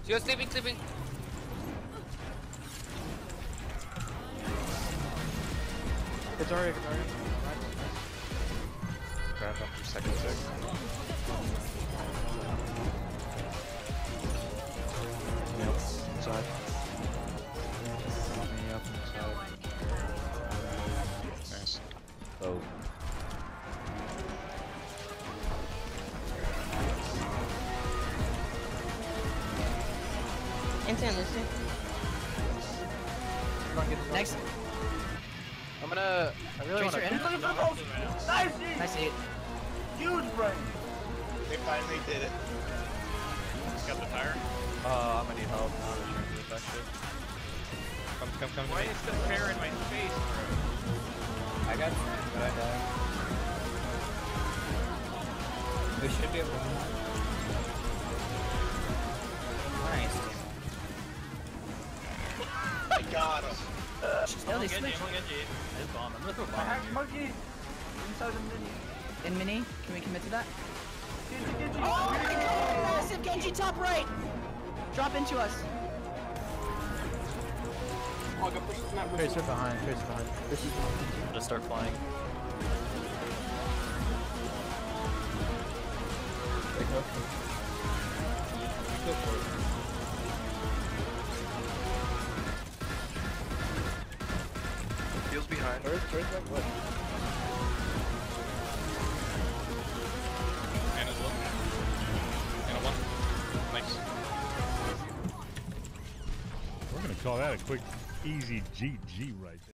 You're sleeping. It's already. Grab up your second tick. Yep, inside. Me up inside. Nice. Oh. Instant Lucy. Next. I really want to. Nice hit. Huge brain. They finally did it. Got the tire? I'm gonna need help now to turn to effective. Come. Why is the pair in my face, bro? I got you, but I died. This should be able to. Nice. I got him. Oh, they switched. This bomb. I'm gonna throw a I bomb. have monkey inside the mini. In mini, can we commit to that? Genji. Oh my god! Massive Genji top right! Drop into us. Tracer behind. This is. Just start flying. Feels behind. And as well. And a one. Nice. We're gonna call that a quick, easy GG right there.